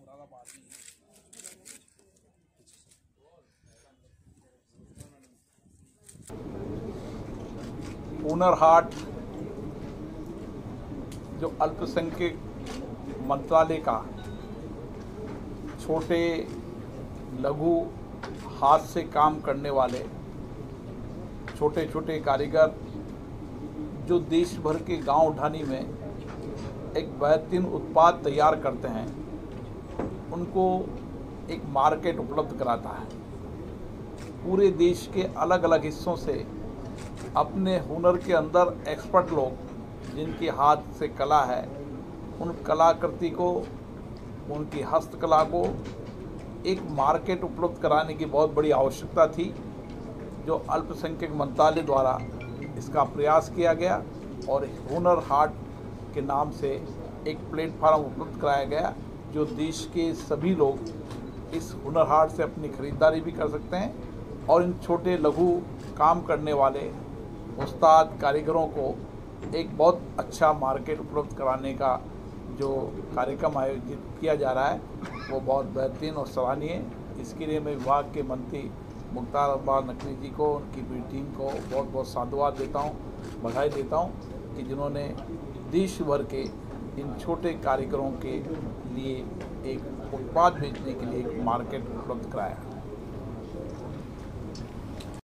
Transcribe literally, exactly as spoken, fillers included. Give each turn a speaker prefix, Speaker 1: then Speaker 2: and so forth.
Speaker 1: हुनर हाट जो अल्पसंख्यक मंत्रालय का छोटे लघु हाथ से काम करने वाले छोटे छोटे कारीगर जो देश भर के गांव ढाणी में एक बेहतरीन उत्पाद तैयार करते हैं, उनको एक मार्केट उपलब्ध कराता है। पूरे देश के अलग अलग हिस्सों से अपने हुनर के अंदर एक्सपर्ट लोग जिनके हाथ से कला है, उन कलाकृति को, उनकी हस्तकला को एक मार्केट उपलब्ध कराने की बहुत बड़ी आवश्यकता थी, जो अल्पसंख्यक मंत्रालय द्वारा इसका प्रयास किया गया और हुनर हाट के नाम से एक प्लेटफार्म उपलब्ध कराया गया, जो देश के सभी लोग इस हुनर हाट से अपनी खरीदारी भी कर सकते हैं और इन छोटे लघु काम करने वाले उस्ताद कारीगरों को एक बहुत अच्छा मार्केट उपलब्ध कराने का जो कार्यक्रम आयोजित किया जा रहा है वो बहुत बेहतरीन और सराहनीय है। इसके लिए मैं विभाग के मंत्री मुख्तार अब्बास नकवी जी को, उनकी पूरी टीम को बहुत बहुत साधुवाद देता हूँ, बधाई देता हूँ कि जिन्होंने देश भर के इन छोटे कारीगरों के लिए एक उत्पाद बेचने के लिए एक मार्केट उपलब्ध कराया।